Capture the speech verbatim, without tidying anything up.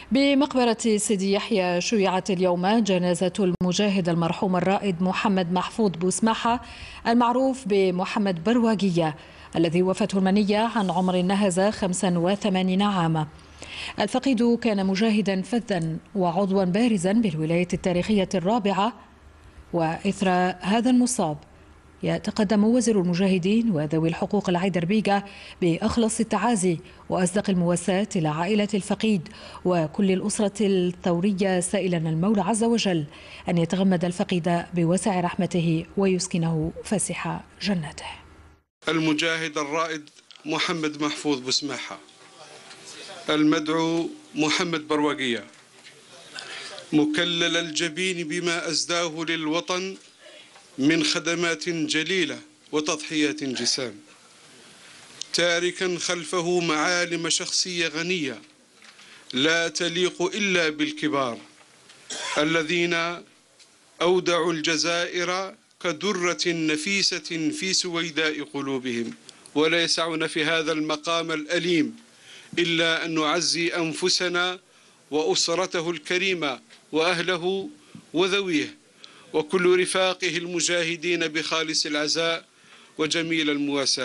بمقبرة سيدي يحيى شيعت اليوم جنازة المجاهد المرحوم الرائد محمد محفوظ بوسماحة المعروف بمحمد برواقية الذي وفاته المنية عن عمر نهز خمسا وثمانين عاما. الفقيد كان مجاهدا فذا وعضوا بارزا بالولاية التاريخية الرابعة. وإثر هذا المصاب يتقدم وزير المجاهدين وذوي الحقوق العيدر بيقة بأخلص التعازي وأصدق المواساة إلى عائلة الفقيد وكل الأسرة الثورية، سائلا المولى عز وجل أن يتغمد الفقيد بوسع رحمته ويسكنه فسح جناته. المجاهد الرائد محمد محفوظ بوسماحة المدعو محمد برواقية، مكلل الجبين بما أزداه للوطن من خدمات جليلة وتضحيات جسام، تاركا خلفه معالم شخصية غنية لا تليق إلا بالكبار الذين أودعوا الجزائر كدرة نفيسة في سويداء قلوبهم. ولا يسعنا في هذا المقام الأليم إلا أن نعزي أنفسنا وأسرته الكريمة وأهله وذويه وكل رفاقه المجاهدين بخالص العزاء وجميل المواساة.